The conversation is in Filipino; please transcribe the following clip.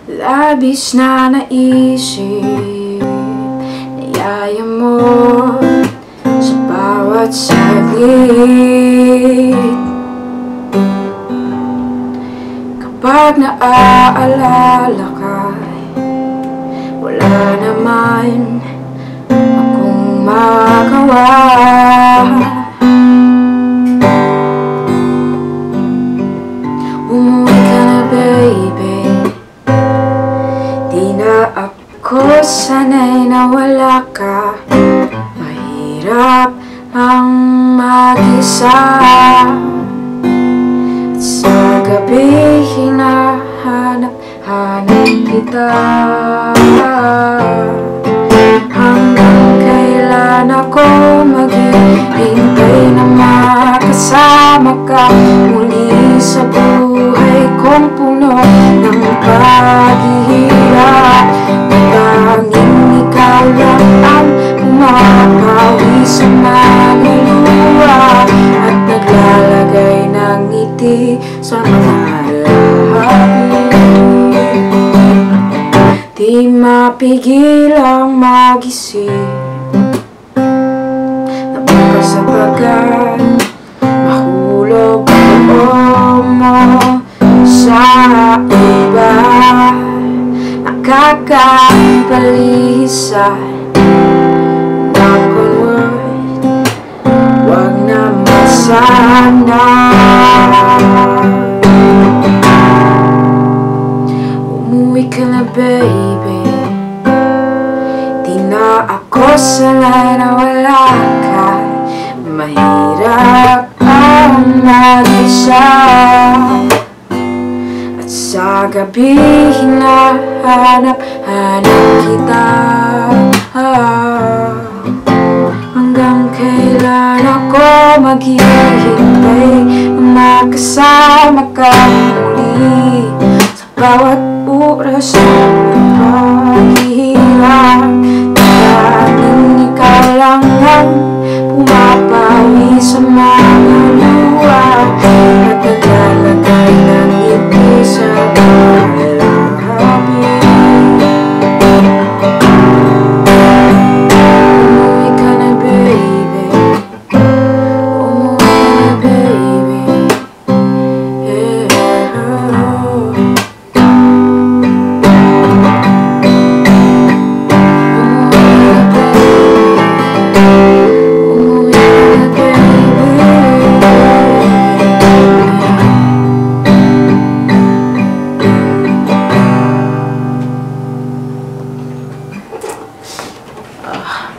Labis na naisip, nayayamot sa bawat saglit. Kapag naaalala ka, wala naman akong magawa. Umuwi ka na, baby. Di na ako sanay na wala ka. Mahirap ang mag-isa, at sa gabi hinahanap-hanap kita. Hanggang kailan ako maghihintay na makasama ka muli sa buhay kong puno ng paghihirap. Tanging ikaw lang ang pumapawi sa maluluwa at naglalagay ng ngiti sa mga labi. Di mapigil ang mag-isip na baka sa tagal mahulog ang mo sa iba. Nakakapalisa, knock on wood, wag naman sana. Umuwi ka na, baby. Di na ako sanay na wala ka. Mahirap ang mag-isa, at sa gabi hinahanap-hanap kita. Hanggang kailan ako maghihintay na makasama ka muli sa bawat oras ng paghihirap. Tanging ikaw lang ang pumapawi sa mga luha at naglalagay ng ngiti sa mga labi. Umuwi ka na, baby. Umuwi ka na, baby. Yeah. Umuwi ka na, baby.